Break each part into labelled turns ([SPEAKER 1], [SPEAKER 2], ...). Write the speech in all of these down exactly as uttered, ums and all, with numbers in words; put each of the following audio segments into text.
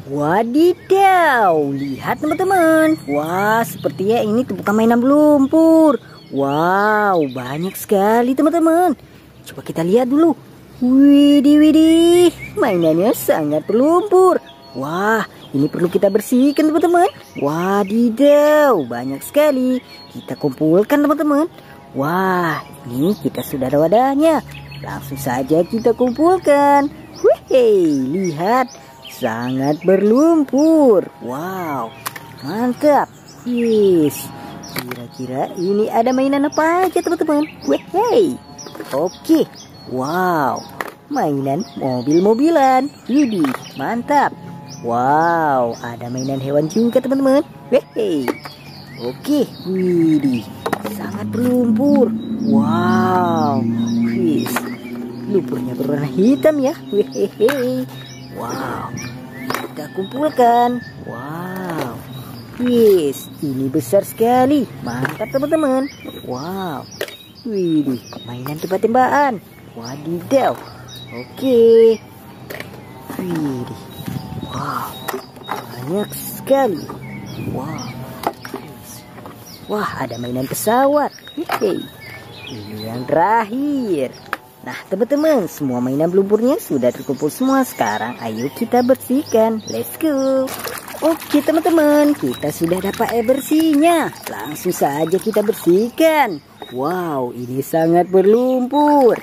[SPEAKER 1] Wadidaw, lihat teman-teman. Wah, sepertinya ini tumpukan mainan lumpur. Wow, banyak sekali teman-teman. Coba kita lihat dulu. Widih, widih, mainannya sangat berlumpur. Wah, ini perlu kita bersihkan teman-teman. Wadidaw, banyak sekali. Kita kumpulkan teman-teman. Wah, ini kita sudah ada wadahnya. Langsung saja kita kumpulkan. Wih, lihat. Sangat berlumpur. Wow, mantap. Yes. Kira-kira ini ada mainan apa aja teman-teman? Wih, oke. Wow, mainan mobil-mobilan. Widih, mantap. Wow, ada mainan hewan juga teman-teman. Wih, oke. Widih, sangat berlumpur. Wow, yes. Lumpurnya berwarna hitam ya. Wih. Wow, kita kumpulkan. Wow, yes, ini besar sekali. Mantap teman-teman. Wow, widih, mainan tembak-tembakan. Wadidaw. Oke. Widih. Wow, banyak sekali. Wow. Wah, ada mainan pesawat. Hehe. Ini yang terakhir. Nah teman-teman, semua mainan lumpurnya sudah terkumpul semua. Sekarang ayo kita bersihkan. Let's go. Oke teman-teman, kita sudah dapat air bersihnya. Langsung saja kita bersihkan. Wow, ini sangat berlumpur.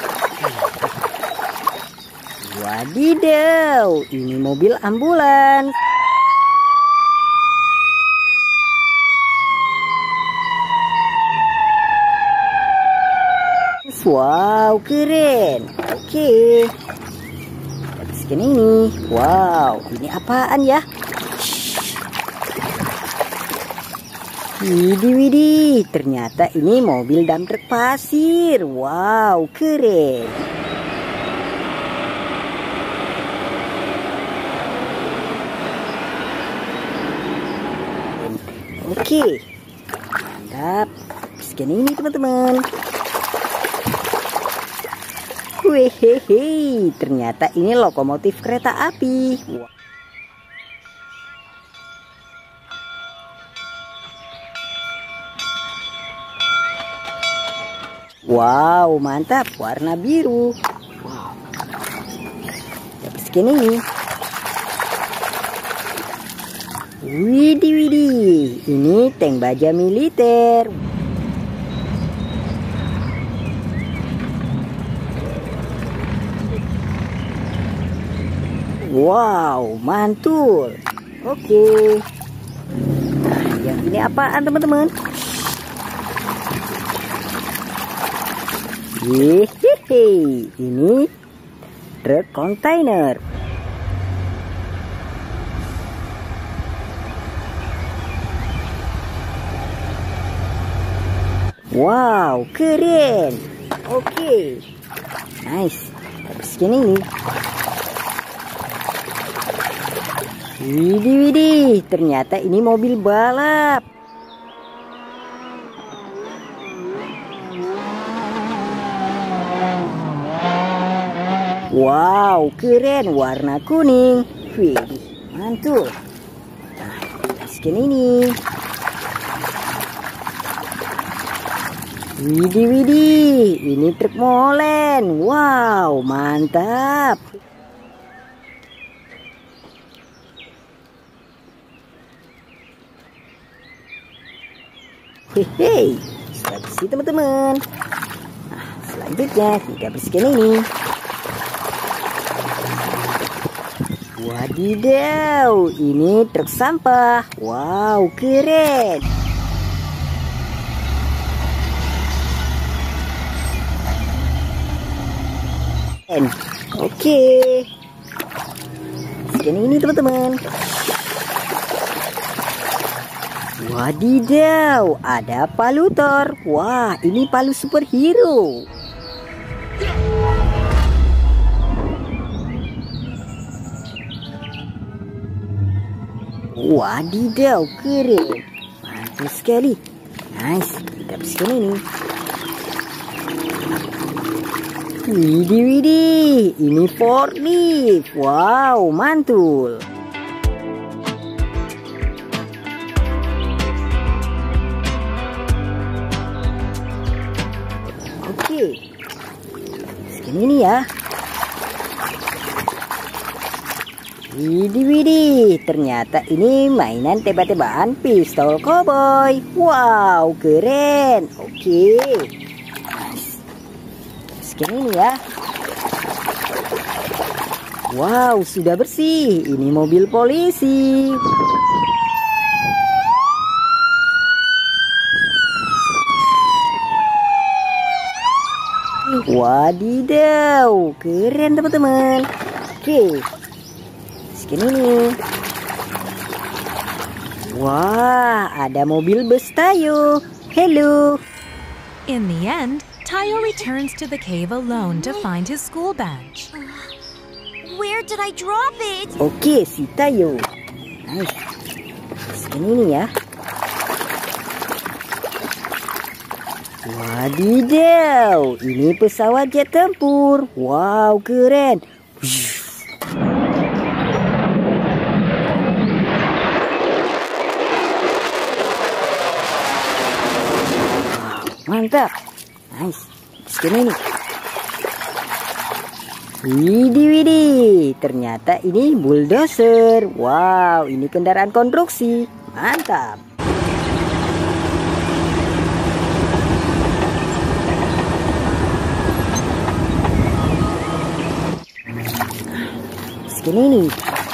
[SPEAKER 1] Wadidaw, ini mobil ambulans. Wow, keren. Oke. Kita bersihkan ini. Wow, ini apaan ya? Widih, widih. Ternyata ini mobil dump truk pasir. Wow, keren. Oke. Mantap. Bersihkan ini teman-teman. Wehehe, ternyata ini lokomotif kereta api. Wow, mantap, warna biru. Wow. Bersihkan ini. Widih, widih, ini tank baja militer. Wow, mantul. Oke. Nah, yang ini apaan teman-teman? Hehehe, ini truk kontainer. Wow, keren. Oke. Nice. Kita bersihkan ini. Widih, widih, ternyata ini mobil balap. Wow, keren, warna kuning. Widih, mantul. Nah, kita scan ini. Widih, widih, ini truk molen. Wow, mantap. Hehehe, sudah bersih teman-teman. Nah, selanjutnya kita bersihkan ini. Wadidaw, ini truk sampah. Wow, keren. Oke, bersihkan ini teman-teman. Wadidaw, ada palutor. Wah, ini palu superhero. Wadidaw, keren. Mantul sekali. Nice, kita bersihkan ini. Widih, widih, ini forklift. Wow, mantul. Oke, scan ini ya. Widih, widih, ternyata ini mainan tebak-tebakan pistol cowboy. Wow, keren. Oke, scan ini ya. Wow, sudah bersih. Ini mobil polisi. Wadidaw, keren teman-teman. Oke, scan ini. Wah, ada mobil bus Tayo. Hello.
[SPEAKER 2] In the end, Tayo returns to the cave alone to find his school badge.
[SPEAKER 3] Where did I drop it?
[SPEAKER 1] Oke, si Tayo. Nice. Scan ini ya. Wadidaw, ini pesawat jet tempur. Wow, keren. Wow, mantap. Nice. Scan ini. Widih, widih, ternyata ini bulldozer. Wow, ini kendaraan konstruksi. Mantap. Scan ini.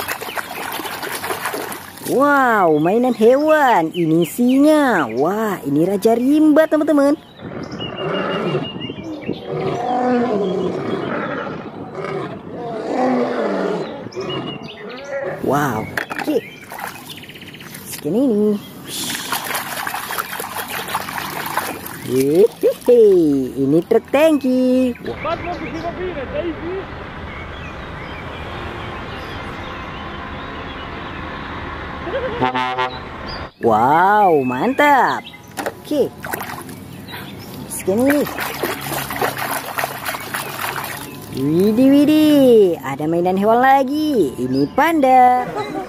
[SPEAKER 1] Wow, mainan hewan. Ini singa. Wah, ini Raja Rimba, teman-teman. Wow, oke. Scan ini. Hehehe, ini truk tangki. Wow, mantap. Oke. Scan ini. Widih, widih, ada mainan hewan lagi. Ini panda.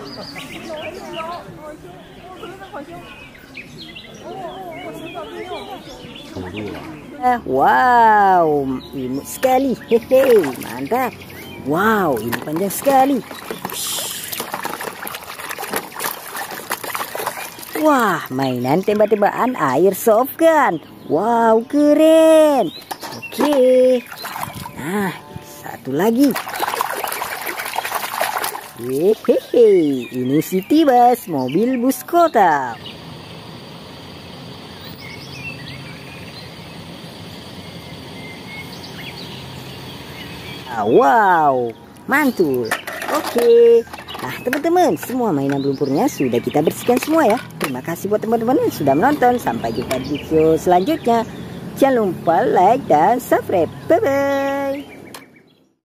[SPEAKER 1] Wow, imut sekali. Hehe, mantap. Wow, ini panjang sekali. Wah, mainan tembak-tembakan airsoft gun. Wow, keren. Oke. Nah, satu lagi. Hehehe, ini City Bus, mobil bus kota. Ah, wow, mantul. Oke. Nah, teman-teman, semua mainan lumpurnya sudah kita bersihkan semua ya. Terima kasih buat teman-teman yang sudah menonton. Sampai jumpa di video selanjutnya. Jangan lupa like dan subscribe. Bye-bye.